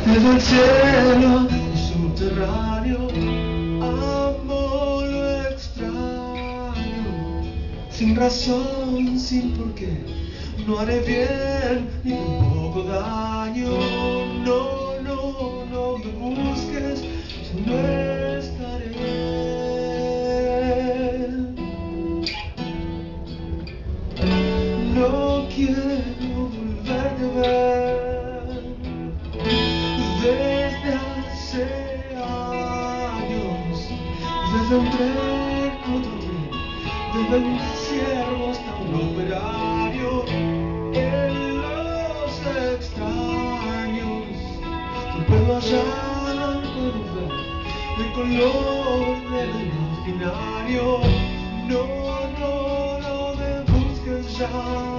Desde el cielo subterráneo amo lo extraño, sin razón, sin porqué. No haré bien ni tampoco daño. No, no, no me busques, yo no estaré. No quiero volverte a ver. Desde hace años, desde un tren a otro tren, desde un siervo hasta un operario, en los extraños, tu pelo allá puedo ver el color del imaginario. No, no, no me busques ya.